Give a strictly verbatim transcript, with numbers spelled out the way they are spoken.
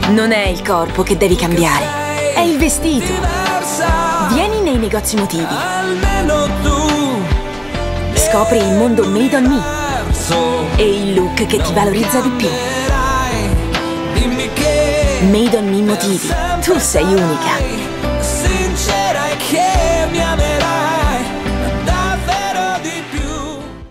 Non è il corpo che devi cambiare, è il vestito. Vieni nei negozi Motivi. Scopri il mondo made on me e il look che ti valorizza di più. Made on me Motivi. Tu sei unica.